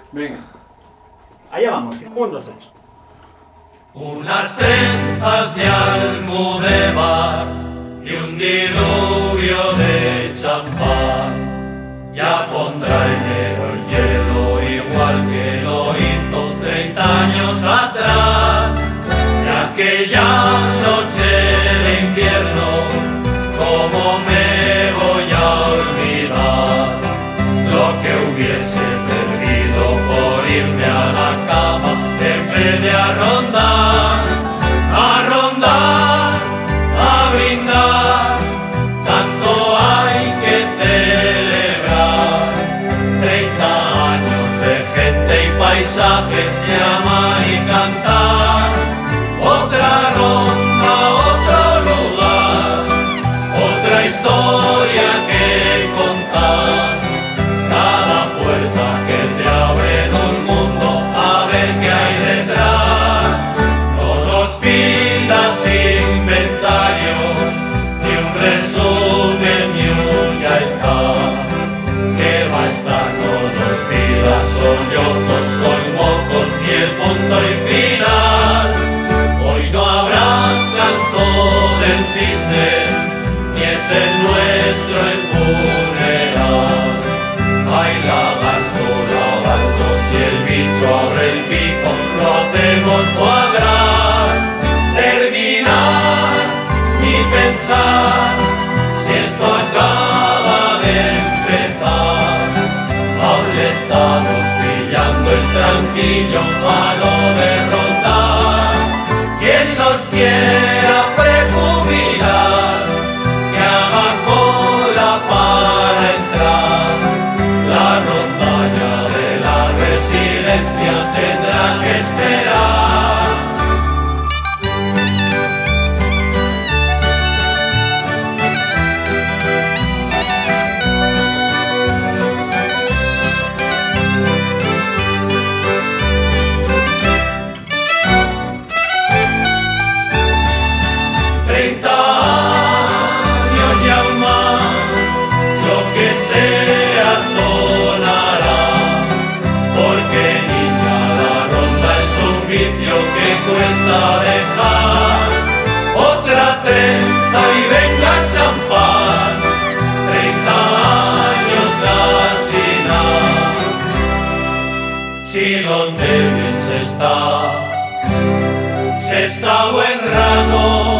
Venga. Allá vamos. 1, 2, 3. Unas trenzas de Almudévar y un diluvio de champán. Ya pondrá enero el hielo igual que lo hizo 30 años atrás. Y aquella noche de invierno, ¿cómo me voy a olvidar lo que hubiese perdido por irme a la cama en vez de a rondar, a brindar? Tanto hay que celebrar, 30 años de gente y paisajes que amar y cantar. Otra ronda, otro lugar, otra historia que contar. Cada puerta que te abre en un mundo, a ver qué hay detrás. No nos pidas inventarios, ni un resumen, ni un ya está. Que va a estar, no nos pidas sollozos con mocos y el punto y final. Hoy no habrá canto del cisne, ni es el nuestro el funeral. Ay, lagarto, lagarto, si el bicho abre el pico, lo hacemos cuadrar. Terminar y pensar si esto acaba de empezar. Aún le estamos pillando el tranquillo a no derrotar. Quien nos quiera prejubilar, que haga cola para entrar. La rondalla de la residencia tendrá que esperar. Cuesta dejar otra trenza y venga champán. 30 años casi nada. Si donde bien se está buen rato.